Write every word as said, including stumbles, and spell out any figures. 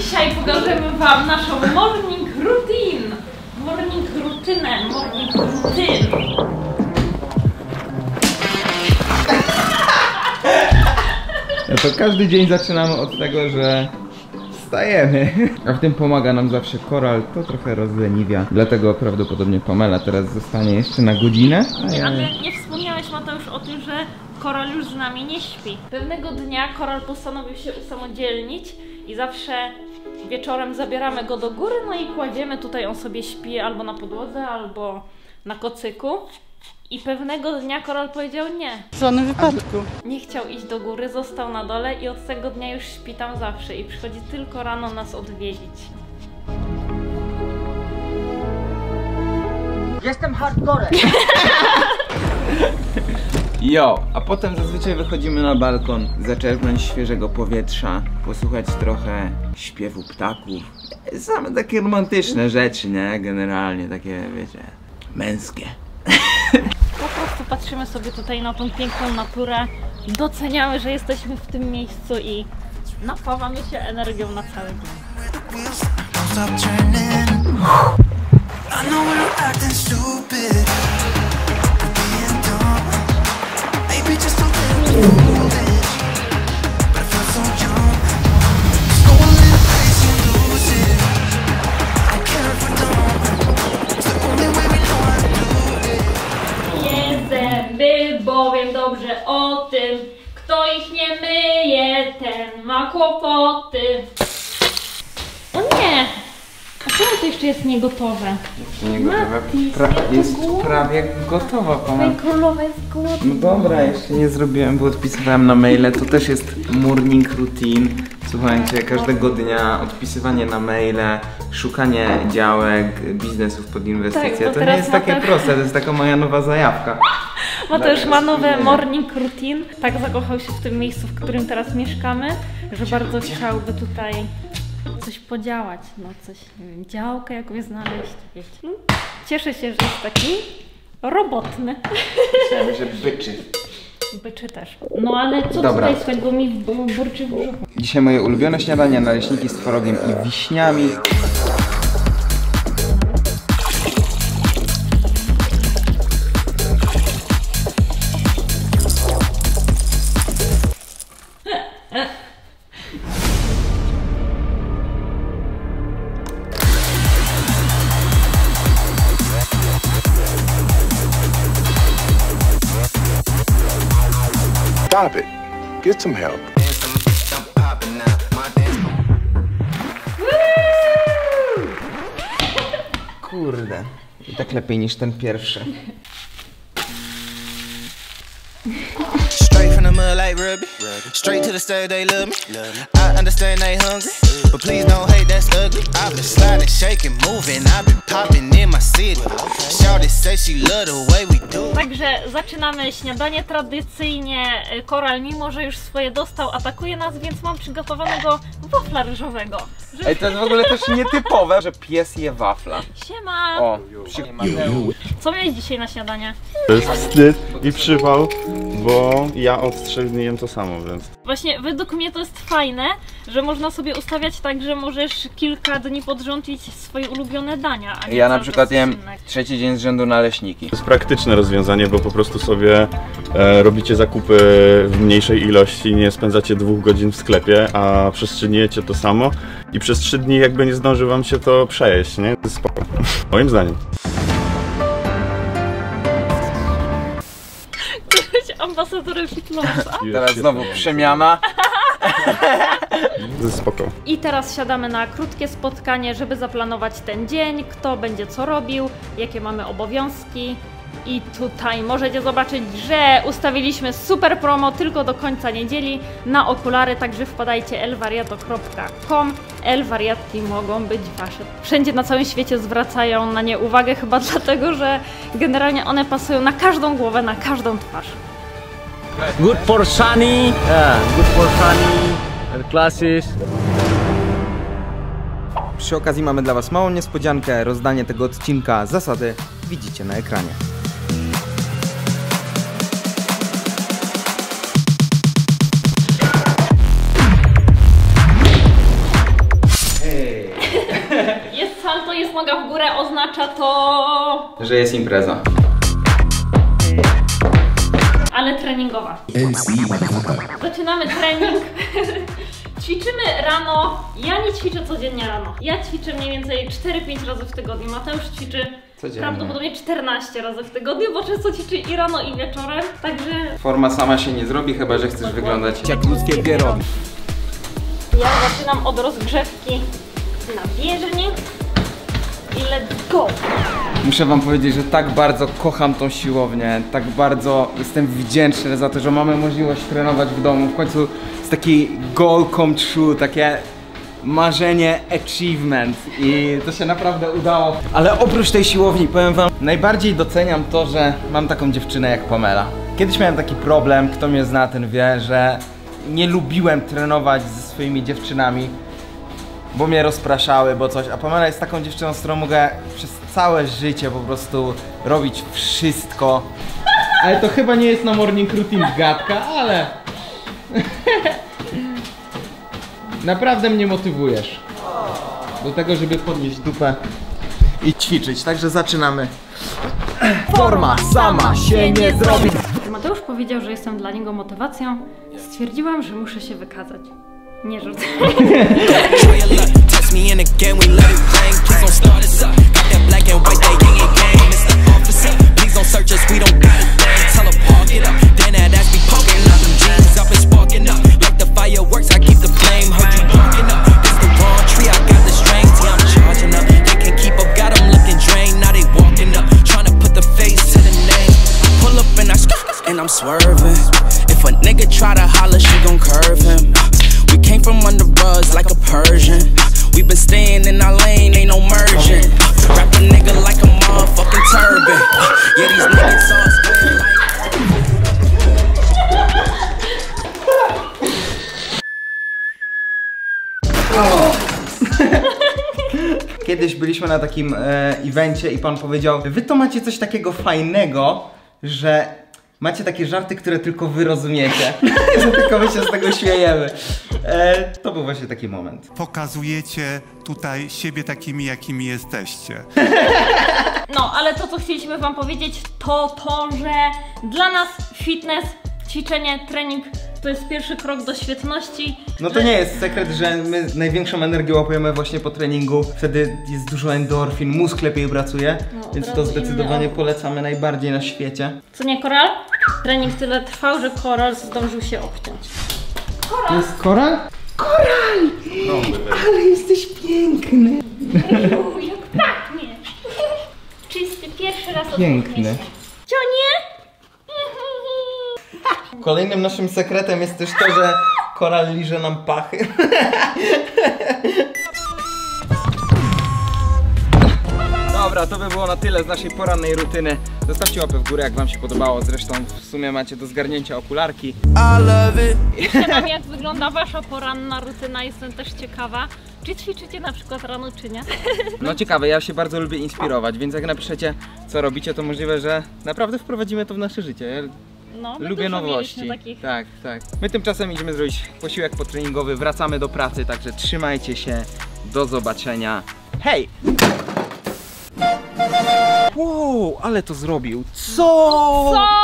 Dzisiaj pokażemy wam naszą morning routine. Morning rutynę, morning routine. No to każdy dzień zaczynamy od tego, że wstajemy. A w tym pomaga nam zawsze Koral, to trochę rozleniwia. Dlatego prawdopodobnie Pamela teraz zostanie jeszcze na godzinę. Ale nie wspomniałeś, Mateusz, o tym, że Koral już z nami nie śpi. Pewnego dnia Koral postanowił się usamodzielnić i zawsze wieczorem zabieramy go do góry, no i kładziemy tutaj, on sobie śpi albo na podłodze, albo na kocyku. I pewnego dnia Koral powiedział nie. W żadnym wypadku. Nie chciał iść do góry, został na dole i od tego dnia już śpi tam zawsze i przychodzi tylko rano nas odwiedzić. Jestem hardcore. Jo, a potem zazwyczaj wychodzimy na balkon, zaczerpnąć świeżego powietrza, posłuchać trochę śpiewu ptaków. Same takie romantyczne rzeczy, nie? Generalnie takie, wiecie, męskie. Po prostu patrzymy sobie tutaj na tą piękną naturę, doceniamy, że jesteśmy w tym miejscu i napawamy się energią na cały dzień. Zęby, bowiem dobrze o tym, kto ich nie myje, ten ma kłopoty. O nie! A czemu to jeszcze jest niegotowe? Nie gotowe. Mati, Pra jest głodna. prawie gotowa, Pamela. Twoja królowa jest głodna. No dobra, jeszcze nie zrobiłem, bo odpisywałem na maile. To też jest morning routine. Słuchajcie, każdego dnia odpisywanie na maile, szukanie działek, biznesów pod inwestycje. Tak, to nie jest takie Mateusz... proste, to jest taka moja nowa zajawka. Mateusz ma nowe morning routine. Tak zakochał się w tym miejscu, w którym teraz mieszkamy, że bardzo chciałby tutaj coś podziałać. No coś, nie wiem, działkę jakąś znaleźć, wiecie. No, cieszę się, że jest taki robotny. Myślałem, że byczy. Byczy też. No ale co Dobra. tutaj słychać, bo mi burczy w brzuchu. Dzisiaj moje ulubione śniadania, naleśniki z tworogiem i wiśniami. Stop it. Get some help. Kurde. I tak lepiej niż ten pierwszy. Straight from the mud like Ruby. Straight to the stage, they love me. I understand they hungry, but please don't hate, that's ugly. I've been sliding, shaking, moving. I've been popping in my city. Shawty say she love the way we do. Także zaczynamy śniadanie tradycyjnie. Koral, mimo że już swoje dostał, atakuje nas, więc mam przygotowanego wafla ryżowego. Że... Ej, to jest w ogóle też nietypowe, że pies je wafla. Siema! O, przy... Co miałeś dzisiaj na śniadanie? To jest wstyd i przypał, bo ja od trzech dni jem to samo, więc... Właśnie według mnie to jest fajne, że można sobie ustawiać tak, że możesz kilka dni pod rząd jeść swoje ulubione dania. A nie Ja na cały przykład czas jem inne. trzeci dzień z rzędu naleśniki. To jest praktyczne rozwiązanie, bo po prostu sobie e, robicie zakupy w mniejszej ilości, nie spędzacie dwóch godzin w sklepie, a przez trzy dni jecie to samo i przez trzy dni jakby nie zdąży wam się to przejeść, nie? To jest spoko. Moim zdaniem. Jesteś ambasadorem fitnessa. Teraz znowu przemiana. To jest spoko. I teraz siadamy na krótkie spotkanie, żeby zaplanować ten dzień, kto będzie co robił, jakie mamy obowiązki. I tutaj możecie zobaczyć, że ustawiliśmy super promo tylko do końca niedzieli na okulary, także wpadajcie elwariato kropka com. Elwariatki mogą być wasze. Wszędzie na całym świecie zwracają na nie uwagę, chyba dlatego, że generalnie one pasują na każdą głowę, na każdą twarz. Good for sunny, yeah, good for sunny classes. Przy okazji mamy dla was małą niespodziankę, rozdanie tego odcinka. Zasady widzicie na ekranie. noga w górę oznacza to... Że jest impreza. Ale treningowa. Zaczynamy trening. Ćwiczymy rano. Ja nie ćwiczę codziennie rano. Ja ćwiczę mniej więcej cztery pięć razy w tygodniu. Mateusz ćwiczy Codziennie. prawdopodobnie czternaście razy w tygodniu, bo często ćwiczy i rano, i wieczorem. Także... Forma sama się nie zrobi, chyba że chcesz wyglądać jak ludzkie pierogi. Ja zaczynam od rozgrzewki na bieżni. I let's go! Muszę wam powiedzieć, że tak bardzo kocham tą siłownię, tak bardzo jestem wdzięczny za to, że mamy możliwość trenować w domu. W końcu jest taki goal come true, takie marzenie, achievement i to się naprawdę udało. Ale oprócz tej siłowni, powiem wam, najbardziej doceniam to, że mam taką dziewczynę jak Pamela. Kiedyś miałem taki problem, kto mnie zna, ten wie, że nie lubiłem trenować ze swoimi dziewczynami, bo mnie rozpraszały, bo coś, a Pamela jest taką dziewczyną, z którą mogę przez całe życie po prostu robić wszystko. Ale to chyba nie jest na morning routine gadka, ale... Naprawdę mnie motywujesz do tego, żeby podnieść dupę i ćwiczyć, także zaczynamy. Forma sama się nie zrobi. Mateusz powiedział, że jestem dla niego motywacją. Stwierdziłam, że muszę się wykazać. Nie rzucę. I'm swerving. If a nigga try to holler, she gon' curve him. We came from under rugs like a Persian. We been staying in our lane, ain't no merging. Wrap a nigga like a motherfucking turban. Yeah, these niggas all split like... Kiedyś byliśmy na takim e, evencie i pan powiedział: wy to macie coś takiego fajnego, że macie takie żarty, które tylko wy rozumiecie. Że tylko my się z tego śmiejemy. E, to był właśnie taki moment. Pokazujecie tutaj siebie takimi, jakimi jesteście. No, ale to, co chcieliśmy wam powiedzieć, to to, że dla nas fitness, ćwiczenie, trening to jest pierwszy krok do świetności. No to nie jest sekret, że my największą energię łapujemy właśnie po treningu. Wtedy jest dużo endorfin, mózg lepiej pracuje, no, więc to zdecydowanie polecamy najbardziej na świecie. Co nie, Koral? Trening tyle trwał, że Koral zdążył się obciąć. Koral! To jest Koral? Koral! No, ale jesteś piękny! Uuu, jak pachniesz! Czysty, pierwszy raz piękny. Co nie? Kolejnym naszym sekretem jest też to, że Koral liże nam pachy. Dobra, to by było na tyle z naszej porannej rutyny. Zostawcie łapę w górę, jak wam się podobało. Zresztą w sumie macie do zgarnięcia okularki. I love it. Piszcie nam, jak wygląda wasza poranna rutyna, jestem też ciekawa. Czy ćwiczycie na przykład rano, czy nie? No ciekawe, ja się bardzo lubię inspirować, więc jak napiszecie, co robicie, to możliwe, że naprawdę wprowadzimy to w nasze życie. Ja no, lubię nowości. Takich... Tak, tak. My tymczasem idziemy zrobić posiłek potreningowy, wracamy do pracy, także trzymajcie się. Do zobaczenia. Hej! Wow, ale to zrobił. Co? Co?